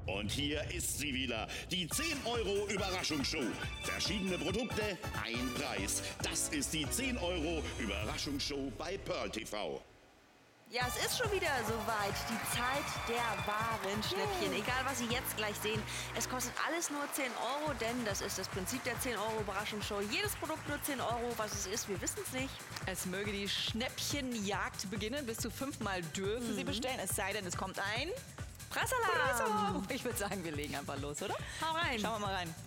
Und hier ist sie wieder, die 10 € Überraschungsshow. Verschiedene Produkte, ein Preis. Das ist die 10 € Überraschungsshow bei Pearl TV. Ja, es ist schon wieder soweit. Die Zeit der wahren Schnäppchen. Egal, was Sie jetzt gleich sehen. Es kostet alles nur 10 €, denn das ist das Prinzip der 10 € Überraschungsshow. Jedes Produkt nur 10 €. Was es ist, wir wissen es nicht. Es möge die Schnäppchenjagd beginnen. Bis zu 5-mal dürfen Sie bestellen. Es sei denn, es kommt ein Pressalarm! Ich würde sagen, wir legen einfach los, oder? Hau rein. Schauen wir mal rein.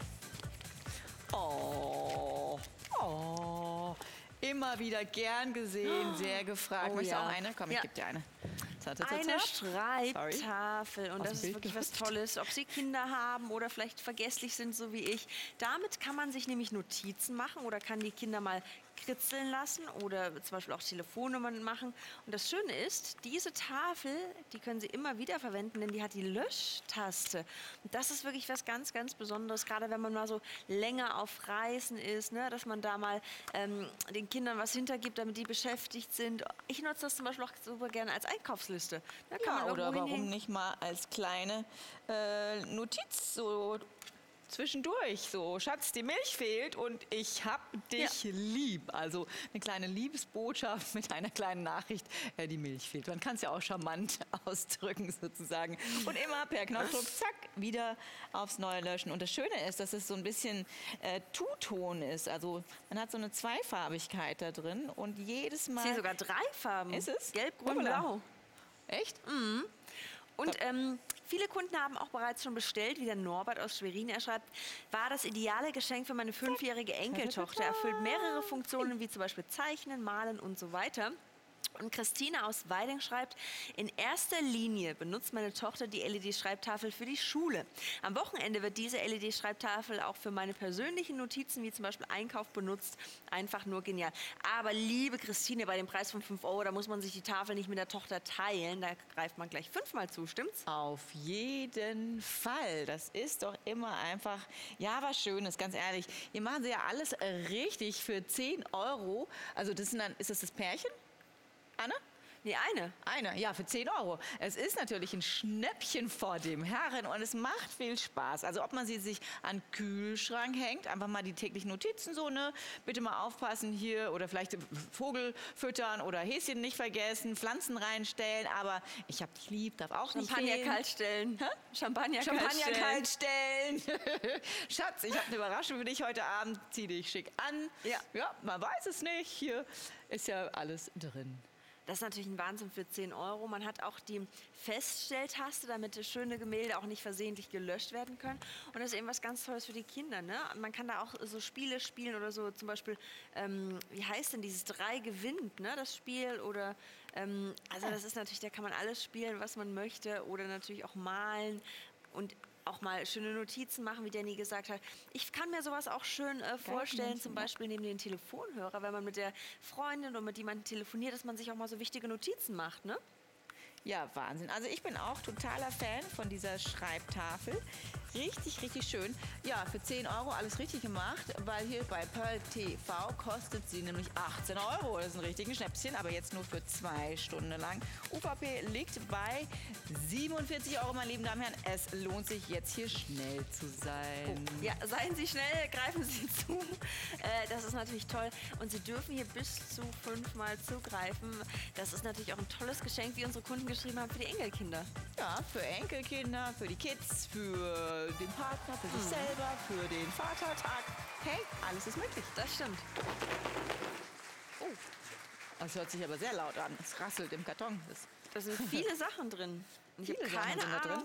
Oh. Immer wieder gern gesehen, sehr gefragt. Oh, Möchtest du ja. auch eine? Komm, ich gebe dir eine. Eine Schreibtafel. Und Aus das dem ist wirklich Bild was Tolles. Ob Sie Kinder haben oder vielleicht vergesslich sind, so wie ich. Damit kann man sich nämlich Notizen machen oder kann die Kinder mal kritzeln lassen oder zum Beispiel auch Telefonnummern machen. Und das Schöne ist, diese Tafel, die können Sie immer wieder verwenden, denn die hat die Löschtaste. Und das ist wirklich was ganz, ganz Besonderes, gerade wenn man mal so länger auf Reisen ist, ne, dass man da mal den Kindern was hintergibt, damit die beschäftigt sind. Ich nutze das zum Beispiel auch super gerne als Einkaufsliste. Da kann man oder irgendwo warum hinhängen. nicht mal als kleine Notiz so zwischendurch. So, Schatz, die Milch fehlt und ich hab dich lieb. Also eine kleine Liebesbotschaft mit einer kleinen Nachricht, die Milch fehlt. Man kann es ja auch charmant ausdrücken sozusagen. Und immer per Knopfdruck, zack, wieder aufs Neue löschen. Und das Schöne ist, dass es so ein bisschen Two-Ton ist. Also man hat so eine Zweifarbigkeit da drin und jedes Mal... Ich sehe sogar 3 Farben. Ist es? Gelb, Grün, Hoppala. Blau. Echt? Und viele Kunden haben auch bereits schon bestellt, wie der Norbert aus Schwerin. Er schreibt, war das ideale Geschenk für meine 5-jährige Enkeltochter. Erfüllt mehrere Funktionen, wie zum Beispiel Zeichnen, Malen und so weiter. Und Christine aus Weiding schreibt, in erster Linie benutzt meine Tochter die LED-Schreibtafel für die Schule. Am Wochenende wird diese LED-Schreibtafel auch für meine persönlichen Notizen, wie zum Beispiel Einkauf, benutzt. Einfach nur genial. Aber liebe Christine, bei dem Preis von 5 €, da muss man sich die Tafel nicht mit der Tochter teilen. Da greift man gleich 5-mal zu, stimmt's? Auf jeden Fall. Das ist doch immer einfach, ja, was Schönes, ganz ehrlich. Hier machen Sie ja alles richtig für 10 €. Also das sind dann, ist das Pärchen? Anne? Nee, eine. Eine, ja, für 10 €. Es ist natürlich ein Schnäppchen vor dem Herren und es macht viel Spaß. Also ob man sie sich an den Kühlschrank hängt, einfach mal die täglichen Notizen so, ne? Bitte mal aufpassen hier oder vielleicht Vogel füttern oder Häschen nicht vergessen, Pflanzen reinstellen, aber ich hab dich lieb, darf auch nicht Champagner fehlen. kalt stellen. Champagner Kalt stellen. Schatz, ich habe eine Überraschung für dich heute Abend. Zieh dich schick an. Ja, man weiß es nicht. Hier ist ja alles drin. Das ist natürlich ein Wahnsinn für 10 €. Man hat auch die Feststelltaste, damit schöne Gemälde auch nicht versehentlich gelöscht werden können. Und das ist eben was ganz Tolles für die Kinder. Ne? Man kann da auch so Spiele spielen oder so, zum Beispiel, wie heißt denn dieses 3 gewinnt, ne? Das Spiel? Oder, also das ist natürlich, da kann man alles spielen, was man möchte. Oder natürlich auch malen und auch mal schöne Notizen machen, wie Danny gesagt hat. Ich kann mir sowas auch schön vorstellen, zum Beispiel neben den Telefonhörer, wenn man mit der Freundin oder mit jemandem telefoniert, dass man sich auch mal so wichtige Notizen macht, ne? Ja, Wahnsinn. Also ich bin auch totaler Fan von dieser Schreibtafel. Richtig, richtig schön. Ja, für 10 € alles richtig gemacht, weil hier bei Pearl TV kostet sie nämlich 18 €. Das ist ein richtiges Schnäppchen, aber jetzt nur für 2 Stunden lang. UVP liegt bei 47 €, meine lieben Damen und Herren. Es lohnt sich jetzt hier schnell zu sein. Ja, seien Sie schnell, greifen Sie zu. Das ist natürlich toll. Und Sie dürfen hier bis zu 5-mal zugreifen. Das ist natürlich auch ein tolles Geschenk, wie unsere Kunden geschrieben haben, für die Enkelkinder. Ja, für Enkelkinder, für die Kids, für den Partner, für sich selber, für den Vatertag. Hey, alles ist möglich. Das stimmt. Oh, das hört sich aber sehr laut an. Es rasselt im Karton. Da sind viele Sachen drin. Und ich habe Viele Sachen keine sind da drin. Ahnung.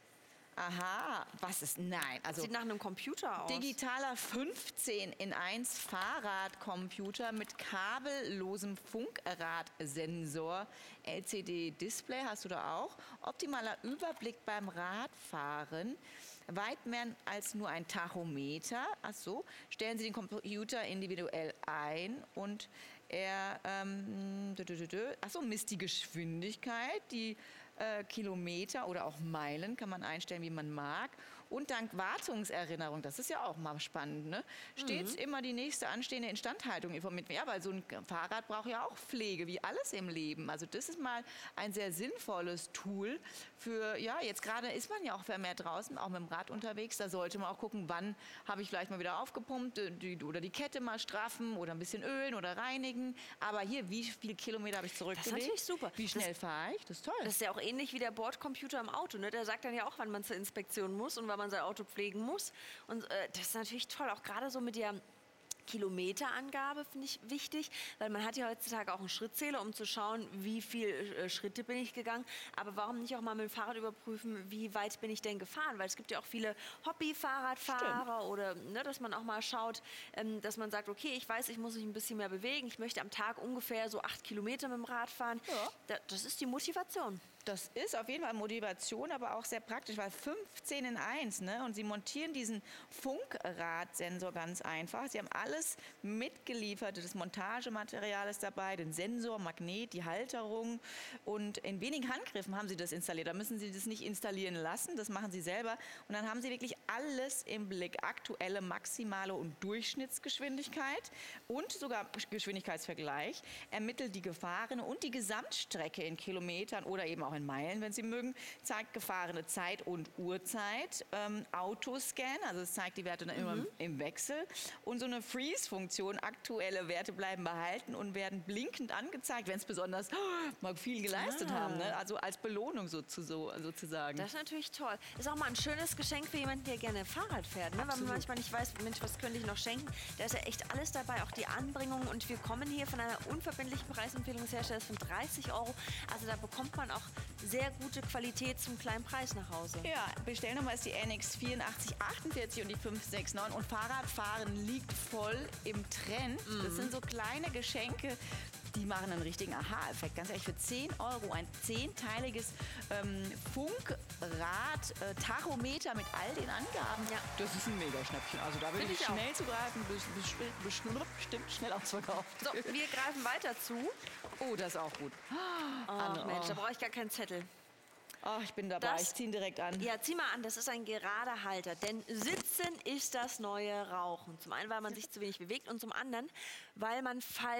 Aha, was ist? Nein, also Sieht nach einem Computer aus. digitaler 15 in 1 Fahrradcomputer mit kabellosem Funkradsensor, LCD-Display hast du da auch, optimaler Überblick beim Radfahren, weit mehr als nur ein Tachometer. Ach so, stellen Sie den Computer individuell ein und er misst die Geschwindigkeit, die Kilometer oder auch Meilen kann man einstellen, wie man mag. Und dank Wartungserinnerung, das ist ja auch mal spannend, ne? Stets immer die nächste anstehende Instandhaltung informiert. Ja, weil so ein Fahrrad braucht ja auch Pflege, wie alles im Leben. Also das ist mal ein sehr sinnvolles Tool für, ja, jetzt gerade ist man ja auch vermehrt draußen, auch mit dem Rad unterwegs. Da sollte man auch gucken, wann habe ich vielleicht mal wieder aufgepumpt oder die Kette mal straffen oder ein bisschen ölen oder reinigen. Aber hier, wie viele Kilometer habe ich zurückgelegt? Das ist natürlich super. Wie schnell fahre ich? Das ist toll. Das ist ja auch ähnlich wie der Bordcomputer im Auto. Ne? Der sagt dann ja auch, wann man zur Inspektion muss und wann man sein Auto pflegen muss. Und das ist natürlich toll, auch gerade so mit der Kilometerangabe finde ich wichtig, weil man hat ja heutzutage auch einen Schrittzähler, um zu schauen, wie viele Schritte bin ich gegangen. Aber warum nicht auch mal mit dem Fahrrad überprüfen, wie weit bin ich denn gefahren? Weil es gibt ja auch viele Hobby-Fahrradfahrer oder ne, dass man auch mal schaut, dass man sagt, okay, ich weiß, ich muss mich ein bisschen mehr bewegen. Ich möchte am Tag ungefähr so 8 Kilometer mit dem Rad fahren. Ja. Das ist die Motivation. Das ist auf jeden Fall Motivation, aber auch sehr praktisch, weil 15 in 1, ne? Und Sie montieren diesen Funkradsensor ganz einfach. Sie haben alles mitgeliefert, das Montagematerial ist dabei, den Sensor, Magnet, die Halterung und in wenigen Handgriffen haben Sie das installiert. Da müssen Sie das nicht installieren lassen, das machen Sie selber und dann haben Sie wirklich alles im Blick. Aktuelle, maximale und Durchschnittsgeschwindigkeit und sogar Geschwindigkeitsvergleich, ermittelt die Gefahren und die Gesamtstrecke in Kilometern oder eben auch in Meilen, wenn Sie mögen, zeigt gefahrene Zeit und Uhrzeit, Autoscan, also es zeigt die Werte dann immer im Wechsel und so eine Freeze-Funktion, aktuelle Werte bleiben behalten und werden blinkend angezeigt, wenn es besonders mal viel geleistet haben, ne? Also als Belohnung sozusagen. Das ist natürlich toll. Ist auch mal ein schönes Geschenk für jemanden, der gerne Fahrrad fährt, ne? Weil man manchmal nicht weiß, Mensch, was könnte ich noch schenken? Da ist ja echt alles dabei, auch die Anbringung und wir kommen hier von einer unverbindlichen Preisempfehlung des Herstellers von 30 €. Also da bekommt man auch sehr gute Qualität zum kleinen Preis nach Hause. Ja, Bestellnummer ist die NX 8448 und die 569 und Fahrradfahren liegt voll im Trend. Das sind so kleine Geschenke, die machen einen richtigen Aha-Effekt. Ganz ehrlich, für 10 € ein 10-teiliges Funkrad-Tachometer mit all den Angaben. Ja. Das ist ein Mega-Schnäppchen. Also da würde ich schnell zugreifen, bestimmt schnell ausverkauft. So, wir greifen weiter zu. Oh, das ist auch gut. Ach Mensch, da brauche ich gar keinen Zettel. Oh, ich bin dabei, ich ziehe ihn direkt an. Ja, zieh mal an, das ist ein gerader Halter. Denn Sitzen ist das neue Rauchen. Zum einen, weil man sich zu wenig bewegt und zum anderen, weil man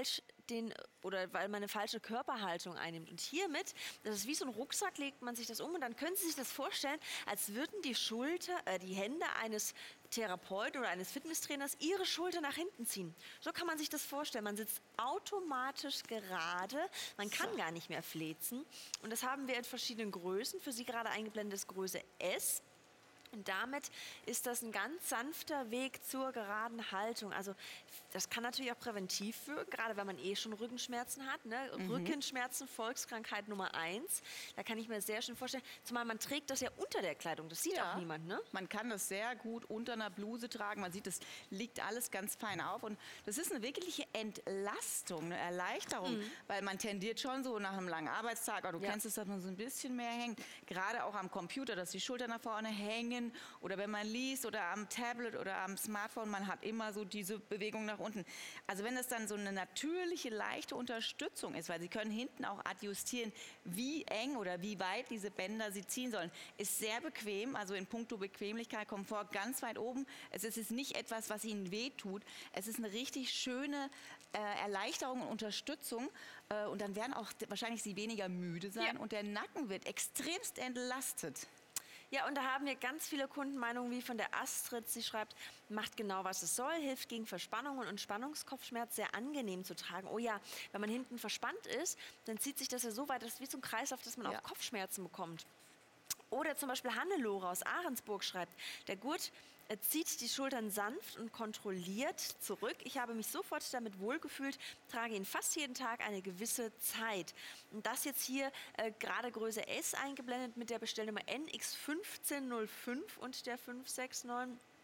weil man eine falsche Körperhaltung einnimmt. Und hiermit, das ist wie so ein Rucksack, legt man sich das um und dann können Sie sich das vorstellen, als würden die Hände eines Therapeuten oder eines Fitnesstrainers ihre Schulter nach hinten ziehen. So kann man sich das vorstellen. Man sitzt automatisch gerade, man kann gar nicht mehr flezen. Und das haben wir in verschiedenen Größen. Für Sie gerade eingeblendet ist Größe S. Und damit ist das ein ganz sanfter Weg zur geraden Haltung. Also das kann natürlich auch präventiv wirken, gerade wenn man schon Rückenschmerzen hat. Ne? Rückenschmerzen, Volkskrankheit Nummer 1. Da kann ich mir sehr schön vorstellen. Zumal man trägt das ja unter der Kleidung. Das sieht auch niemand. Ne? Man kann das sehr gut unter einer Bluse tragen. Man sieht, es liegt alles ganz fein auf. Und das ist eine wirkliche Entlastung, eine Erleichterung. Weil man tendiert schon so nach einem langen Arbeitstag, aber du kennst es, dass man so ein bisschen mehr hängt. Gerade auch am Computer, dass die Schultern nach vorne hängen. Oder wenn man liest oder am Tablet oder am Smartphone, man hat immer so diese Bewegung nach unten. Also wenn das dann so eine natürliche, leichte Unterstützung ist, weil Sie können hinten auch adjustieren, wie eng oder wie weit diese Bänder Sie ziehen sollen, ist sehr bequem, also in puncto Bequemlichkeit, Komfort ganz weit oben. Es ist nicht etwas, was Ihnen wehtut. Es ist eine richtig schöne Erleichterung und Unterstützung und dann werden auch wahrscheinlich Sie weniger müde sein und der Nacken wird extremst entlastet. Ja, und da haben wir ganz viele Kundenmeinungen, wie von der Astrid. Sie schreibt, macht genau, was es soll, hilft gegen Verspannungen und Spannungskopfschmerz, sehr angenehm zu tragen. Oh ja, wenn man hinten verspannt ist, dann zieht sich das ja so weit, das ist wie so ein Kreislauf, dass man auch Kopfschmerzen bekommt. Oder zum Beispiel Hannelore aus Ahrensburg schreibt, der Gurt zieht die Schultern sanft und kontrolliert zurück. Ich habe mich sofort damit wohlgefühlt, trage ihn fast jeden Tag eine gewisse Zeit. Und das jetzt hier gerade Größe S eingeblendet mit der Bestellnummer NX1505 und der 569.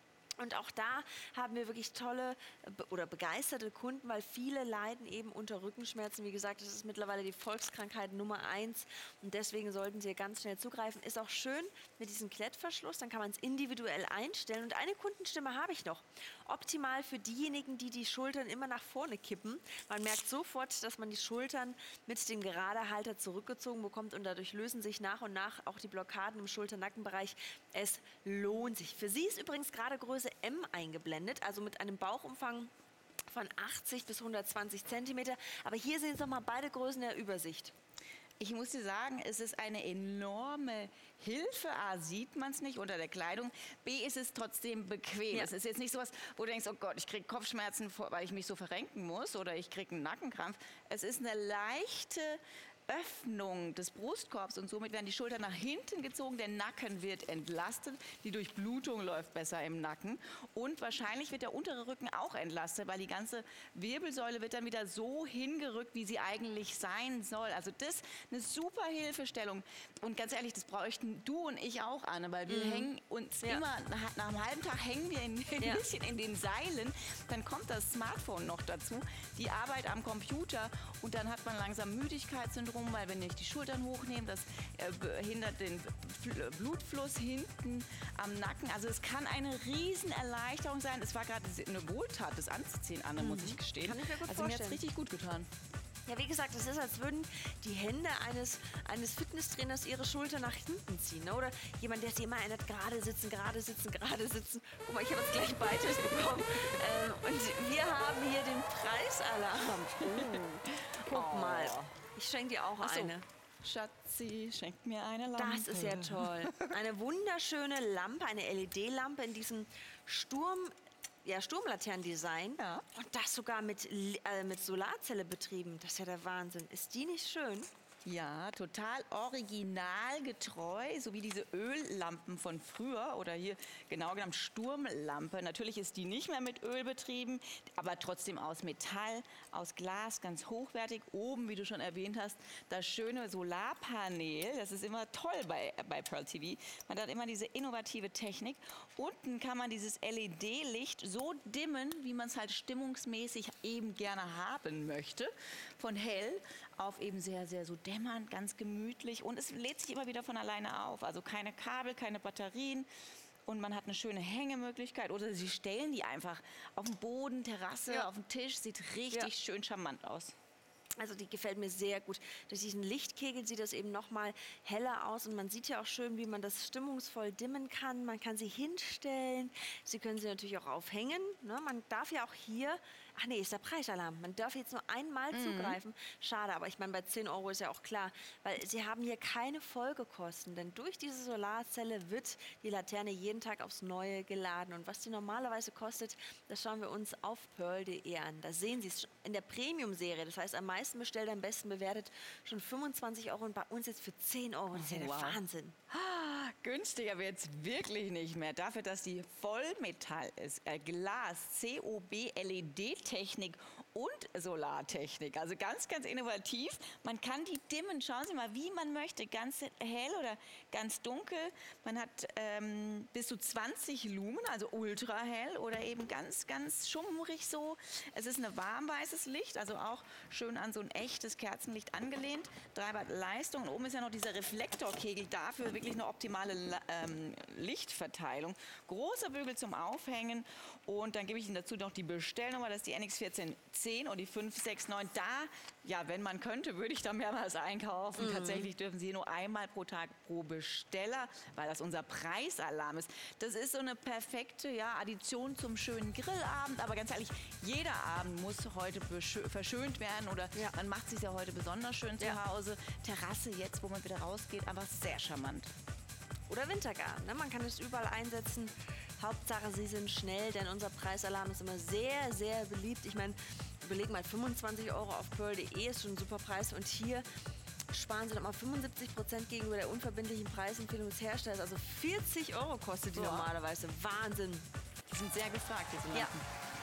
Und auch da haben wir wirklich tolle oder begeisterte Kunden, weil viele leiden eben unter Rückenschmerzen. Wie gesagt, das ist mittlerweile die Volkskrankheit Nummer 1 und deswegen sollten Sie ganz schnell zugreifen. Ist auch schön mit diesem Klettverschluss, dann kann man es individuell einstellen. Und eine Kundenstimme habe ich noch. Optimal für diejenigen, die die Schultern immer nach vorne kippen. Man merkt sofort, dass man die Schultern mit dem Geradehalter zurückgezogen bekommt und dadurch lösen sich nach und nach auch die Blockaden im Schulter-Nackenbereich. Es lohnt sich. Für Sie ist übrigens gerade Größe M eingeblendet, also mit einem Bauchumfang von 80 bis 120 Zentimeter. Aber hier sehen Sie noch mal beide Größen in der Übersicht. Ich muss dir sagen, es ist eine enorme Hilfe. A, sieht man es nicht unter der Kleidung. B, ist es trotzdem bequem. Ja. Es ist jetzt nicht sowas, wo du denkst, oh Gott, ich kriege Kopfschmerzen, weil ich mich so verrenken muss oder ich kriege einen Nackenkrampf. Es ist eine leichte Öffnung des Brustkorbs und somit werden die Schultern nach hinten gezogen, der Nacken wird entlastet, die Durchblutung läuft besser im Nacken und wahrscheinlich wird der untere Rücken auch entlastet, weil die ganze Wirbelsäule wird dann wieder so hingerückt, wie sie eigentlich sein soll. Also das ist eine super Hilfestellung und ganz ehrlich, das bräuchten du und ich auch, Anne, weil wir hängen uns immer, nach einem halben Tag hängen wir ein bisschen in den Seilen, dann kommt das Smartphone noch dazu, die Arbeit am Computer und dann hat man langsam Müdigkeitssyndrom, weil wenn ich die Schultern hochnehme, das behindert den Blutfluss hinten am Nacken. Also es kann eine Riesenerleichterung sein. Es war gerade eine Wohltat, das anzuziehen, Anne, muss ich gestehen. Kann ich mir gut also mir hat es vorstellen. richtig gut getan. Ja, wie gesagt, es ist, als würden die Hände eines Fitnesstrainers ihre Schulter nach hinten ziehen. Ne? Oder jemand, der sie immer erinnert, gerade sitzen, gerade sitzen, gerade sitzen. Guck mal, ich habe jetzt gleich beides bekommen. Und wir haben hier den Preisalarm. Guck mal, ich schenke dir auch Ach so. eine. Schatzi, schenkt mir eine Lampe. Das ist ja toll. Eine wunderschöne Lampe, eine LED-Lampe in diesem Sturmlaternendesign. Ja. Und das sogar mit Solarzelle betrieben. Das ist ja der Wahnsinn. Ist die nicht schön? Ja, total originalgetreu, so wie diese Öllampen von früher oder hier genau genommen Sturmlampe. Natürlich ist die nicht mehr mit Öl betrieben, aber trotzdem aus Metall, aus Glas, ganz hochwertig. Oben, wie du schon erwähnt hast, das schöne Solarpanel. Das ist immer toll bei Pearl TV. Man hat immer diese innovative Technik. Unten kann man dieses LED-Licht so dimmen, wie man es halt stimmungsmäßig eben gerne haben möchte. Von hell auf eben sehr, sehr so dämmernd, ganz gemütlich. Und es lädt sich immer wieder von alleine auf. Also keine Kabel, keine Batterien. Und man hat eine schöne Hängemöglichkeit. Oder sie stellen die einfach auf den Boden, Terrasse, auf den Tisch. Sieht richtig schön charmant aus. Also die gefällt mir sehr gut. Durch diesen Lichtkegel sieht das eben noch mal heller aus und man sieht ja auch schön, wie man das stimmungsvoll dimmen kann. Man kann sie hinstellen, Sie können sie natürlich auch aufhängen. Ne? Man darf ja auch hier, ach nee, ist der Preisalarm. Man darf jetzt nur einmal zugreifen. Schade, aber ich meine, bei 10 € ist ja auch klar, weil Sie haben hier keine Folgekosten, denn durch diese Solarzelle wird die Laterne jeden Tag aufs Neue geladen. Und was die normalerweise kostet, das schauen wir uns auf pearl.de an. Da sehen Sie es in der Premium-Serie, das heißt am meisten bestellt, am besten bewertet, schon 25 € und bei uns jetzt für 10 €. Das ist ja der Wahnsinn. Günstiger wird es wirklich nicht mehr. Dafür, dass die Vollmetall ist, Glas, COB, LED-Technik und Solartechnik. Also ganz, ganz innovativ. Man kann die dimmen, schauen Sie mal, wie man möchte. Ganz hell oder ganz dunkel. Man hat bis zu 20 Lumen, also ultra hell oder eben ganz, ganz schummrig so. Es ist ein warmweißes Licht, also auch schön an so ein echtes Kerzenlicht angelehnt. 3 Watt Leistung. Und oben ist ja noch dieser Reflektorkegel, dafür wirklich eine optimale Lichtverteilung. Großer Bügel zum Aufhängen. Und dann gebe ich Ihnen dazu noch die Bestellnummer, das ist die NX1410 und die 569. Da, ja, wenn man könnte, würde ich da mehrmals einkaufen. Tatsächlich dürfen Sie nur einmal pro Tag pro Besteller, weil das unser Preisalarm ist. Das ist so eine perfekte Addition zum schönen Grillabend. Aber ganz ehrlich, jeder Abend muss heute verschönt werden oder man macht sich ja heute besonders schön zu Hause. Terrasse jetzt, wo man wieder rausgeht, einfach sehr charmant. Oder Wintergarten. Ne? Man kann es überall einsetzen. Hauptsache, Sie sind schnell, denn unser Preisalarm ist immer sehr, sehr beliebt. Ich meine, überlegen mal, 25 € auf pearl.de ist schon ein super Preis. Und hier sparen Sie noch mal 75% gegenüber der unverbindlichen Preisempfehlung des Herstellers. Also 40 € kostet die normalerweise. Wahnsinn. Die sind sehr gefragt, diese Lampen.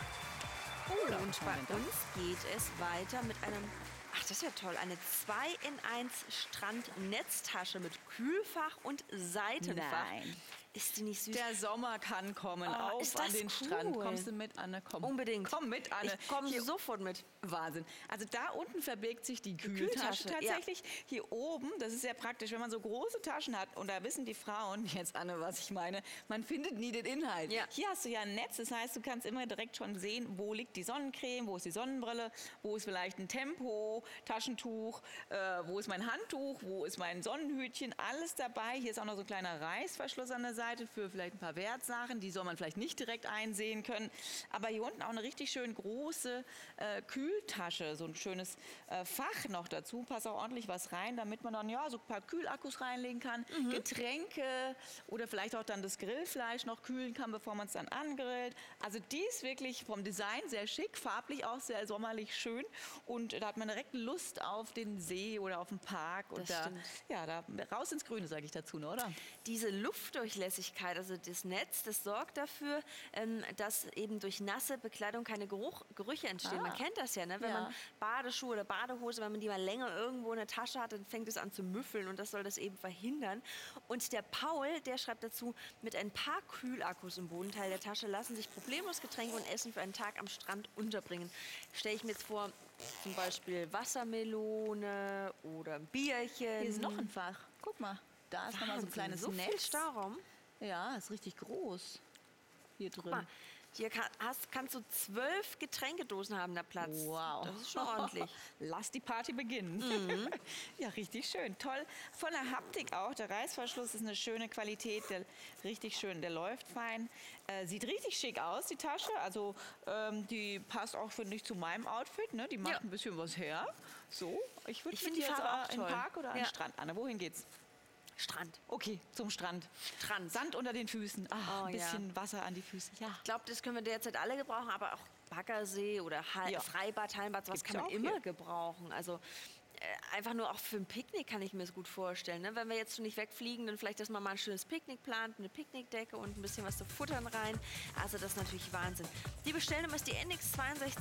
Und bei uns geht es weiter mit einem, ach, das ist ja toll, eine 2-in-1 Strandnetztasche mit Kühlfach und Seitenfach. Nein. Ist die nicht süß? Der Sommer kann kommen. Oh, Auf ist das an den cool. Strand. Kommst du mit, Anne? Komm. Unbedingt. Komm mit, Anne. Ich komme Hier- sofort mit. Wahnsinn. Also da unten verbirgt sich die Kühltasche Kühltasche, ja. tatsächlich. Hier oben, das ist sehr praktisch, wenn man so große Taschen hat. Und da wissen die Frauen, jetzt Anne, was ich meine, man findet nie den Inhalt. Ja. Hier hast du ja ein Netz, das heißt, du kannst immer direkt schon sehen, wo liegt die Sonnencreme, wo ist die Sonnenbrille, wo ist vielleicht ein Tempo, Taschentuch, wo ist mein Handtuch, wo ist mein Sonnenhütchen, alles dabei. Hier ist auch noch so ein kleiner Reißverschluss an der Seite für vielleicht ein paar Wertsachen, die soll man vielleicht nicht direkt einsehen können. Aber hier unten auch eine richtig schön große Kühltasche, so ein schönes Fach noch dazu. Passt auch ordentlich was rein, damit man dann ja so ein paar Kühlakkus reinlegen kann, Getränke oder vielleicht auch dann das Grillfleisch noch kühlen kann, bevor man es dann angrillt. Also die ist wirklich vom Design sehr schick, farblich auch sehr sommerlich schön und da hat man direkt Lust auf den See oder auf den Park und Das da, stimmt. ja, da raus ins Grüne, sage ich dazu, ne, oder? Diese Luftdurchlässigkeit, also das Netz, das sorgt dafür, dass eben durch nasse Bekleidung keine Gerüche entstehen. Man kennt das ja, ne? Wenn Ja. man Badeschuhe oder Badehose, wenn man die mal länger irgendwo in der Tasche hat, dann fängt es an zu müffeln und das soll das eben verhindern. Und der Paul, der schreibt dazu, mit ein paar Kühlakkus im Bodenteil der Tasche lassen sich problemlos Getränke und Essen für einen Tag am Strand unterbringen. Stelle ich mir jetzt vor, zum Beispiel Wassermelone oder ein Bierchen. Hier ist noch ein Fach. Guck mal, da ist nochmal so ein kleines so viel Netz. Stauraum. Ja, ist richtig groß hier drin. Mal, hier kannst du 12 Getränkedosen haben, da Platz. Wow. Das ist schon ordentlich. Lass die Party beginnen. Ja, richtig schön. Toll. Von der Haptik auch. Der Reißverschluss ist eine schöne Qualität. Der, richtig schön. Der läuft fein. Sieht richtig schick aus, die Tasche. Also die passt auch, finde ich, zu meinem Outfit. Ne? Die macht Ja. ein bisschen was her. So. Ich würde Ich mit find die dir jetzt Farbe auch in den toll. Park oder an den Ja. Strand. Anna, wohin geht's? Strand. Okay, zum Strand. Strand. Sand unter den Füßen. Ach, Oh, ein ja. bisschen Wasser an die Füße. Ja. Ich glaube, das können wir derzeit alle gebrauchen, aber auch Baggersee oder Ja. Freibad, Hallenbad, sowas Gibt's kann man auch immer hier. gebrauchen. Also einfach nur auch für ein Picknick kann ich mir das gut vorstellen. Ne? Wenn wir jetzt schon nicht wegfliegen, dann vielleicht, dass man mal ein schönes Picknick plant, eine Picknickdecke und ein bisschen was zu futtern rein. Also das ist natürlich Wahnsinn. Die Bestellnummer ist die NX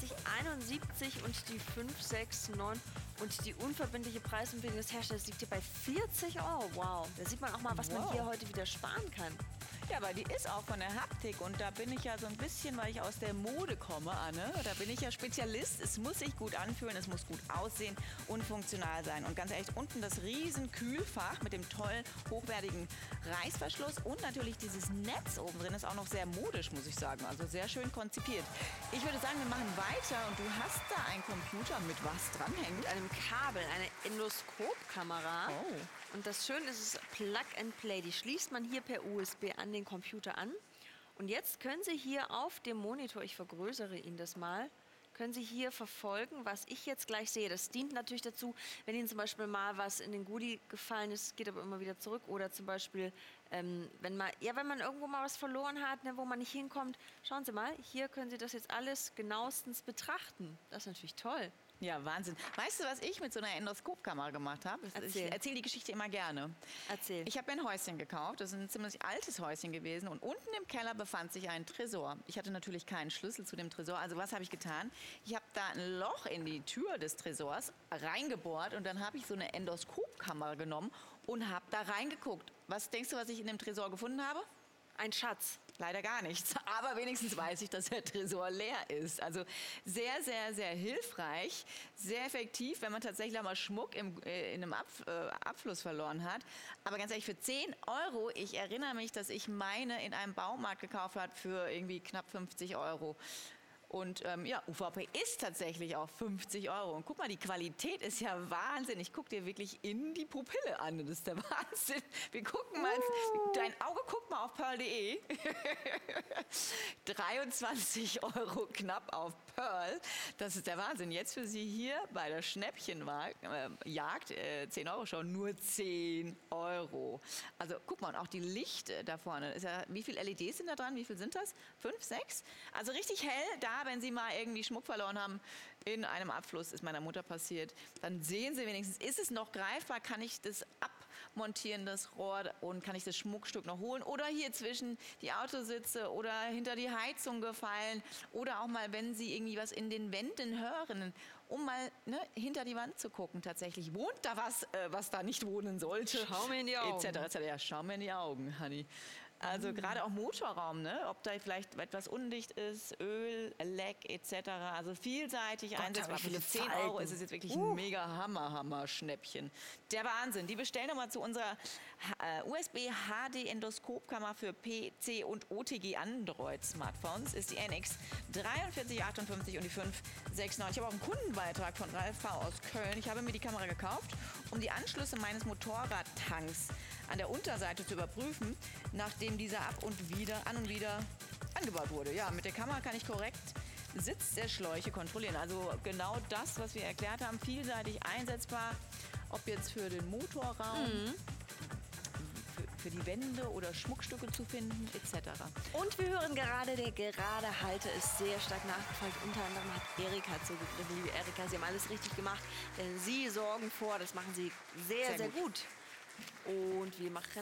6271 und die 569 und die unverbindliche Preisempfehlung des Herstellers liegt hier bei 40 €. Wow, da sieht man auch mal, was man Wow. hier heute wieder sparen kann. Ja, aber die ist auch von der Haptik und da bin ich ja so ein bisschen, weil ich aus der Mode komme, Anne, da bin ich ja Spezialist. Es muss sich gut anfühlen, es muss gut aussehen und funktional sein. Und ganz ehrlich, unten das riesen Kühlfach mit dem tollen, hochwertigen Reißverschluss und natürlich dieses Netz oben drin ist auch noch sehr modisch, muss ich sagen. Also sehr schön konzipiert. Ich würde sagen, wir machen weiter und du hast da einen Computer mit was dranhängen? Mit einem Kabel, eine Endoskopkamera. Oh. Und das Schöne ist, es ist Plug and Play. Die schließt man hier per USB an den Computer an. Und jetzt können Sie hier auf dem Monitor, ich vergrößere Ihnen das mal, können Sie hier verfolgen, was ich jetzt gleich sehe. Das dient natürlich dazu, wenn Ihnen zum Beispiel mal was in den Goodie gefallen ist, geht aber immer wieder zurück. Oder zum Beispiel, wenn man irgendwo mal was verloren hat, ne, wo man nicht hinkommt. Schauen Sie mal, hier können Sie das jetzt alles genauestens betrachten. Das ist natürlich toll. Ja, Wahnsinn. Weißt du, was ich mit so einer Endoskopkamera gemacht habe? Ich Erzähl. erzähle die Geschichte immer gerne. Erzähl. Ich habe mir ein Häuschen gekauft. Das ist ein ziemlich altes Häuschen gewesen. Und unten im Keller befand sich ein Tresor. Ich hatte natürlich keinen Schlüssel zu dem Tresor. Also was habe ich getan? Ich habe da ein Loch in die Tür des Tresors reingebohrt. Und dann habe ich so eine Endoskopkamera genommen und habe da reingeguckt. Was denkst du, was ich in dem Tresor gefunden habe? Ein Schatz. Leider gar nichts. Aber wenigstens weiß ich, dass der Tresor leer ist. Also sehr, sehr, sehr hilfreich. Sehr effektiv, wenn man tatsächlich auch mal Schmuck in einem Abfluss verloren hat. Aber ganz ehrlich, für 10 €, ich erinnere mich, dass ich meine in einem Baumarkt gekauft habe für irgendwie knapp 50 €. Und ja, UVP ist tatsächlich auch 50 €. Und guck mal, die Qualität ist ja Wahnsinn. Ich gucke dir wirklich in die Pupille an. Das ist der Wahnsinn. Wir gucken mal, dein Auge guckt mal auf pearl.de. 23 € knapp auf Pearl. Das ist der Wahnsinn. Jetzt für Sie hier bei der Schnäppchenjagd, 10 € schon, nur 10 €. Also guck mal, und auch die Lichter da vorne. Ist ja, wie viele LEDs sind da dran? Wie viel sind das? 5, 6? Also richtig hell. Da, wenn Sie mal irgendwie Schmuck verloren haben in einem Abfluss, ist meiner Mutter passiert, dann sehen Sie wenigstens, ist es noch greifbar? Kann ich das abmontieren, das Rohr, und kann ich das Schmuckstück noch holen? Oder hier zwischen die Autositze oder hinter die Heizung gefallen? Oder auch mal, wenn Sie irgendwie was in den Wänden hören, um mal hinter die Wand zu gucken tatsächlich. Wohnt da was, was da nicht wohnen sollte? Schau mir in die Augen. Etc. Ja, schau mir in die Augen, Hanni. Also gerade auch Motorraum, ne? Ob da vielleicht etwas undicht ist, Öl, Leck etc. Also vielseitig einsetzbar. Für 10 € ist es jetzt wirklich ein mega Hammer-Schnäppchen. Der Wahnsinn. Die Bestellnummer zu unserer USB-HD-Endoskopkammer für PC und OTG Android-Smartphones ist die NX 4358 und die 569. Ich habe auch einen Kundenbeitrag von Ralf V. aus Köln. Ich habe mir die Kamera gekauft, um die Anschlüsse meines Motorradtanks an der Unterseite zu überprüfen, nachdem dieser an und wieder angebaut wurde. Ja, mit der Kamera kann ich korrekt Sitz der Schläuche kontrollieren. Also genau das, was wir erklärt haben, vielseitig einsetzbar, ob jetzt für den Motorraum, für die Wände oder Schmuckstücke zu finden, etc. Und wir hören gerade, der gerade Halter ist sehr stark nachgefragt. Unter anderem hat Erika zugegriffen. Liebe Erika, Sie haben alles richtig gemacht, denn Sie sorgen vor, das machen Sie sehr, sehr gut. Und wir machen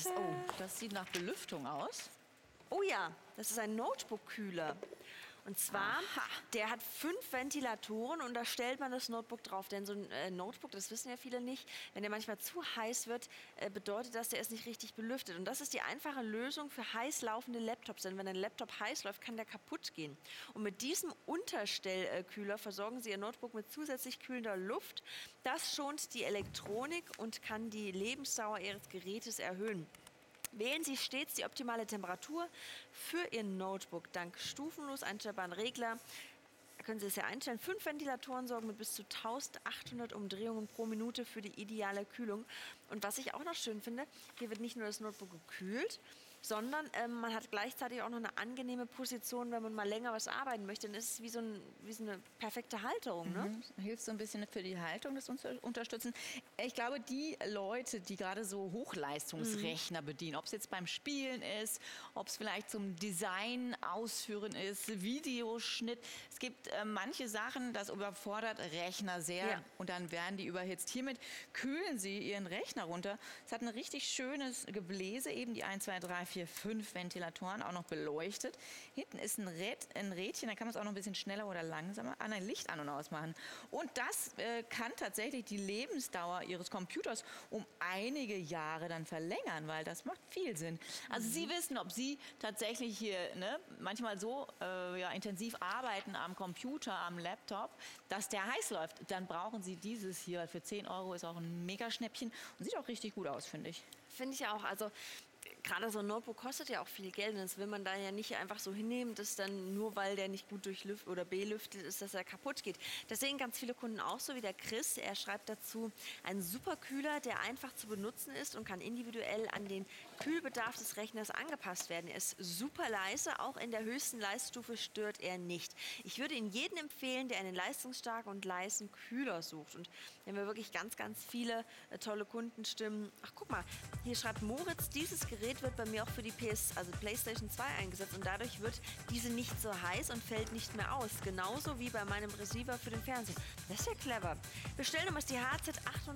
Das sieht nach Belüftung aus. Oh ja, das ist ein Notebook-Kühler. Und zwar, der hat 5 Ventilatoren und da stellt man das Notebook drauf. Denn so ein Notebook, das wissen ja viele nicht, wenn der manchmal zu heiß wird, bedeutet das, der ist nicht richtig belüftet. Und das ist die einfache Lösung für heiß laufende Laptops. Denn wenn ein Laptop heiß läuft, kann der kaputt gehen. Und mit diesem Unterstellkühler versorgen Sie Ihr Notebook mit zusätzlich kühlender Luft. Das schont die Elektronik und kann die Lebensdauer Ihres Gerätes erhöhen. Wählen Sie stets die optimale Temperatur für Ihr Notebook. Dank stufenlos einstellbaren Regler können Sie es ja einstellen. 5 Ventilatoren sorgen mit bis zu 1800 Umdrehungen pro Minute für die ideale Kühlung. Und was ich auch noch schön finde, hier wird nicht nur das Notebook gekühlt, sondern man hat gleichzeitig auch noch eine angenehme Position, wenn man mal länger was arbeiten möchte. Dann ist es wie so eine perfekte Halterung. Ne? Hilft so ein bisschen für die Haltung, das unterstützen. Ich glaube, die Leute, die gerade so Hochleistungsrechner bedienen, ob es jetzt beim Spielen ist, ob es vielleicht zum Design ausführen ist, Videoschnitt. Es gibt manche Sachen, das überfordert Rechner sehr und dann werden die überhitzt. Hiermit kühlen Sie Ihren Rechner runter. Es hat ein richtig schönes Gebläse, eben die 1, 2, 3, 4, 5 Ventilatoren, auch noch beleuchtet. Hinten ist ein Rädchen, da kann man es auch noch ein bisschen schneller oder langsamer an ein Licht an- und ausmachen. Und das kann tatsächlich die Lebensdauer Ihres Computers um einige Jahre dann verlängern, weil das macht viel Sinn. Also Sie wissen, ob Sie tatsächlich hier manchmal so intensiv arbeiten am Computer, am Laptop, dass der heiß läuft. Dann brauchen Sie dieses hier. Für 10 € ist auch ein Mega-Schnäppchen und sieht auch richtig gut aus, finde ich. Finde ich auch. Also gerade so ein Notebook kostet ja auch viel Geld und das will man da ja nicht einfach so hinnehmen, dass dann nur weil der nicht gut durchlüftet oder belüftet ist, dass er kaputt geht. Das sehen ganz viele Kunden auch so wie der Chris. Er schreibt dazu, ein Superkühler, der einfach zu benutzen ist und kann individuell an den Kühlbedarf des Rechners angepasst werden. Er ist super leise, auch in der höchsten Leistungsstufe stört er nicht. Ich würde ihn jedem empfehlen, der einen leistungsstarken und leisen Kühler sucht. Und wir haben wirklich ganz, ganz viele tolle Kundenstimmen. Ach, guck mal, hier schreibt Moritz, dieses Gerät wird bei mir auch für die PlayStation 2 eingesetzt und dadurch wird diese nicht so heiß und fällt nicht mehr aus. Genauso wie bei meinem Receiver für den Fernseher. Das ist ja clever. Bestellnummer ist die HZ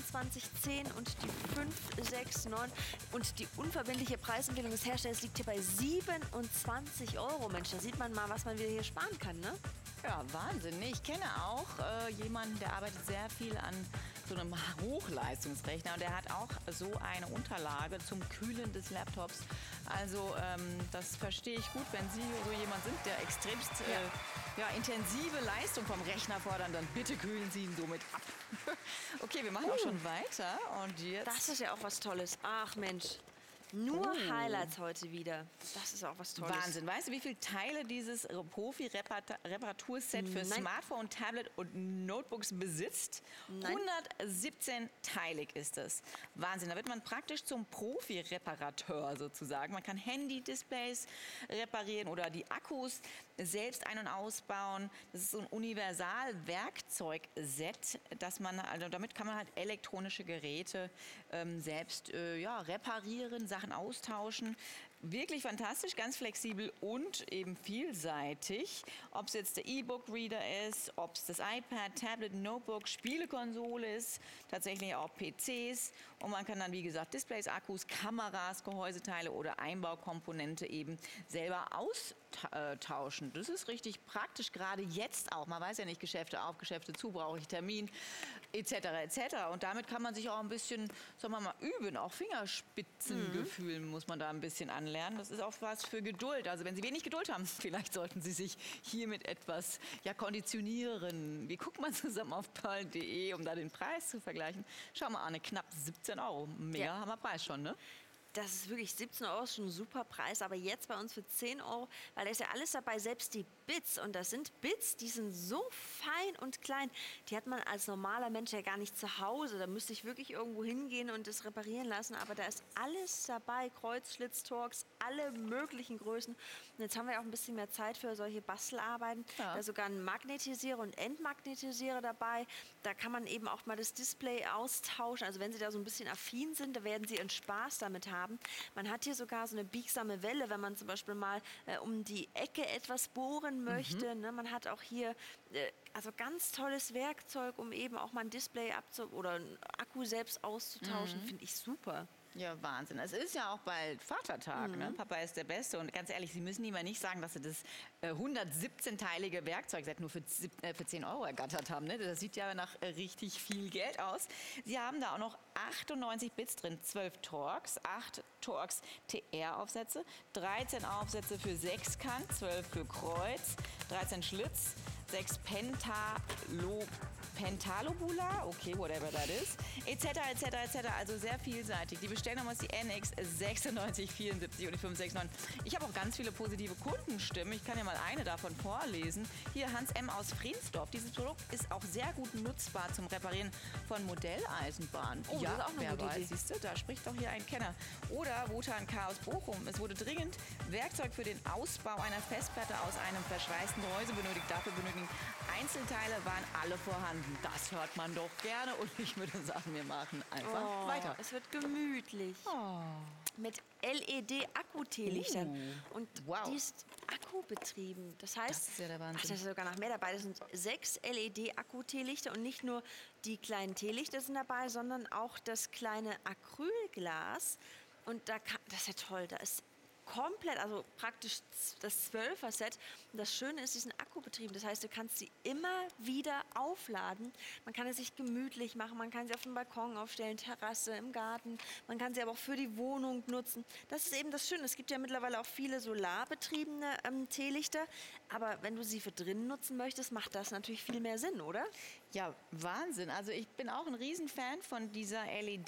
2810 und die 569 und die unverbindliche Preisempfehlung des Herstellers liegt hier bei 27 €. Mensch, da sieht man mal, was man wieder hier sparen kann, ne? Ja, Wahnsinn. Ich kenne auch jemanden, der arbeitet sehr viel an so einem Hochleistungsrechner und der hat auch so eine Unterlage zum Kühlen des Laptops. Also das verstehe ich gut, wenn Sie so jemand sind, der extremst intensive Leistung vom Rechner fordern, dann bitte kühlen Sie ihn somit ab. Okay, wir machen auch schon weiter und jetzt... Das ist ja auch was Tolles. Ach Mensch. Nur Highlights heute wieder. Das ist auch was Tolles. Wahnsinn. Weißt du, wie viele Teile dieses Profi-Reparaturset für Smartphone, Tablet und Notebooks besitzt? 117-teilig ist es. Wahnsinn. Da wird man praktisch zum Profi-Reparateur sozusagen. Man kann Handy-Displays reparieren oder die Akkus selbst ein- und ausbauen. Das ist so ein Universal-Werkzeugset, damit kann man halt elektronische Geräte selbst reparieren, Sachen austauschen. Wirklich fantastisch, ganz flexibel und eben vielseitig. Ob es jetzt der E-Book-Reader ist, ob es das iPad, Tablet, Notebook, Spielekonsole ist, tatsächlich auch PCs. Und man kann dann, wie gesagt, Displays, Akkus, Kameras, Gehäuseteile oder Einbaukomponente eben selber austauschen. Das ist richtig praktisch, gerade jetzt auch. Man weiß ja nicht, Geschäfte auf, Geschäfte zu, brauche ich Termin, etc. etc. Und damit kann man sich auch ein bisschen, sagen wir mal, üben. Auch Fingerspitzengefühl muss man da ein bisschen anlegen. kennenlernen. Das ist auch was für Geduld. Also wenn Sie wenig Geduld haben, vielleicht sollten Sie sich hiermit etwas konditionieren. Wir gucken mal zusammen auf pearl.de, um da den Preis zu vergleichen. Schau mal an, knapp 17 Euro. Mega Hammerpreis schon, ne? Das ist wirklich 17 Euro, ist schon ein super Preis, aber jetzt bei uns für 10 Euro, weil da ist ja alles dabei, selbst die Bits. Und das sind Bits, die sind so fein und klein, die hat man als normaler Mensch ja gar nicht zu Hause. Da müsste ich wirklich irgendwo hingehen und das reparieren lassen. Aber da ist alles dabei, Kreuzschlitztorx, alle möglichen Größen. Und jetzt haben wir auch ein bisschen mehr Zeit für solche Bastelarbeiten. Da ist sogar ein Magnetisierer und Entmagnetisierer dabei. Da kann man eben auch mal das Display austauschen. Also wenn Sie da so ein bisschen affin sind, da werden Sie Ihren Spaß damit haben. Man hat hier sogar so eine biegsame Welle, wenn man zum Beispiel mal um die Ecke etwas bohren möchte. Ne? Man hat auch hier also ganz tolles Werkzeug, um eben auch mal ein Display oder einen Akku selbst auszutauschen. Finde ich super. Ja, Wahnsinn. Es ist ja auch bald Vatertag, ne? Papa ist der Beste. Und ganz ehrlich, Sie müssen ihm ja nicht sagen, dass Sie das 117-teilige Werkzeugset nur für 10 Euro ergattert haben. Ne? Das sieht ja nach richtig viel Geld aus. Sie haben da auch noch 98 Bits drin, 12 Torx, 8 Torx TR-Aufsätze, 13 Aufsätze für Sechskant, 12 für Kreuz, 13 Schlitz, 6 Pentalobula, okay, whatever that is, etc., also sehr vielseitig. Die Bestellnummer ist die NX 9674 und die 569. Ich habe auch ganz viele positive Kundenstimmen. Ich kann ja mal eine davon vorlesen. Hier Hans M. aus Friensdorf. Dieses Produkt ist auch sehr gut nutzbar zum Reparieren von Modelleisenbahnen. Oh, das ist auch eine gute Idee. Siehst du, da spricht doch hier ein Kenner. Oder Wotan K. aus Bochum. Es wurde dringend Werkzeug für den Ausbau einer Festplatte aus einem verschweißten Gehäuse benötigt. Dafür benötigen Einzelteile waren alle vorhanden. Das hört man doch gerne und ich würde sagen, wir machen einfach weiter. Es wird gemütlich. Mit LED-Akku-Teelichtern. Und die ist akkubetrieben. Das heißt, das ist ja der Wahnsinn. Da ist sogar noch mehr dabei. Das sind 6 LED-Akku-Teelichter und nicht nur die kleinen Teelichter sind dabei, sondern auch das kleine Acrylglas. Und das ist ja toll. Da ist komplett, also praktisch das 12er-Set. Und das Schöne ist, die sind akkubetrieben. Das heißt, du kannst sie immer wieder aufladen. Man kann es sich gemütlich machen. Man kann sie auf dem Balkon aufstellen, Terrasse, im Garten. Man kann sie aber auch für die Wohnung nutzen. Das ist eben das Schöne. Es gibt ja mittlerweile auch viele solarbetriebene Teelichter. Aber wenn du sie für drinnen nutzen möchtest, macht das natürlich viel mehr Sinn, oder? Ja, Wahnsinn. Also ich bin auch ein Riesenfan von dieser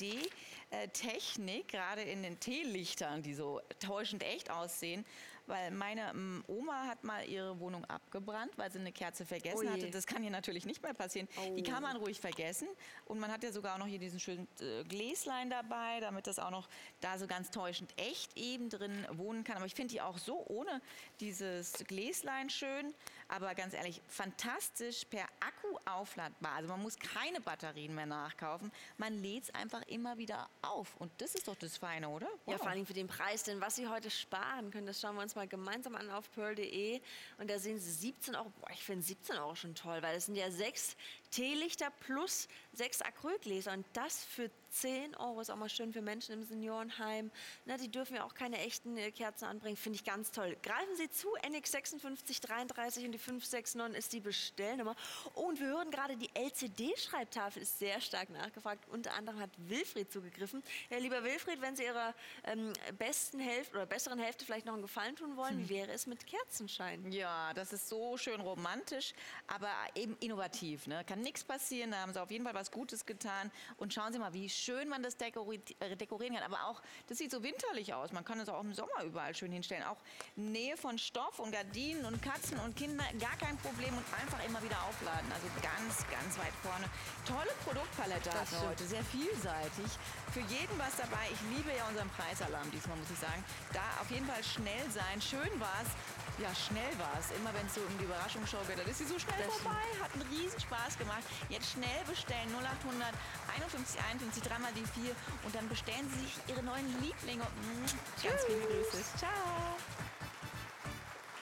LED-Technik, gerade in den Teelichtern, die so täuschend echt aussehen. Weil meine Oma hat mal ihre Wohnung abgebrannt, weil sie eine Kerze vergessen hatte. Das kann hier natürlich nicht mehr passieren. Die kann man ruhig vergessen. Und man hat ja sogar auch noch hier diesen schönen Gläslein dabei, damit das auch noch da so ganz täuschend echt eben drin wohnen kann. Aber ich finde die auch so ohne dieses Gläslein schön. Aber ganz ehrlich, fantastisch per Akku aufladbar. Also man muss keine Batterien mehr nachkaufen. Man lädt es einfach immer wieder auf. Und das ist doch das Feine, oder? Wow. Ja, vor allem für den Preis. Denn was Sie heute sparen können, das schauen wir uns mal gemeinsam an auf pearl.de. Und da sehen Sie 17 Euro. Boah, ich finde 17 Euro schon toll, weil das sind ja 6 Teelichter plus 6 Acrylgläser. Und das für 10 Euro ist auch mal schön für Menschen im Seniorenheim. Na, die dürfen ja auch keine echten Kerzen anbringen. Finde ich ganz toll. Greifen Sie zu, NX 5633 und die 569 ist die Bestellnummer. Oh, und wir hören gerade, die LCD-Schreibtafel ist sehr stark nachgefragt. Unter anderem hat Wilfried zugegriffen. Ja, lieber Wilfried, wenn Sie Ihrer besten Hälfte oder besseren Hälfte vielleicht noch einen Gefallen tun wollen, wie wäre es mit Kerzenschein? Ja, das ist so schön romantisch, aber eben innovativ. Ne? Kann nichts passieren, da haben Sie auf jeden Fall was Gutes getan. Und schauen Sie mal, wie schön man das dekorieren kann. Aber auch, das sieht so winterlich aus. Man kann es auch im Sommer überall schön hinstellen. Auch Nähe von Stoff und Gardinen und Katzen und Kinder, gar kein Problem und einfach immer wieder aufladen. Also ganz, ganz weit vorne. Tolle Produktpalette hatten wir heute, sehr vielseitig. Für jeden was dabei. Ich liebe ja unseren Preisalarm diesmal, muss ich sagen. Da auf jeden Fall schnell sein. Schön war's. Ja, schnell war es. Immer wenn es so um die Überraschungsshow geht, dann ist sie so schnell vorbei. Hat einen riesen Spaß gemacht. Jetzt schnell bestellen. 0800 51 51, dreimal die 4. Und dann bestellen Sie sich Ihre neuen Lieblinge. Ganz viele Grüße. Ciao.